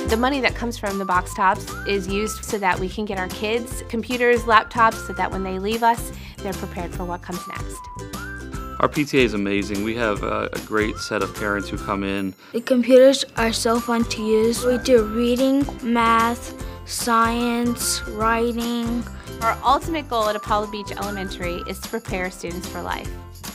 The money that comes from the box tops is used so that we can get our kids computers, laptops, so that when they leave us, they're prepared for what comes next. Our PTA is amazing. We have a great set of parents who come in. The computers are so fun to use. We do reading, math, science, writing. Our ultimate goal at Apollo Beach Elementary is to prepare students for life.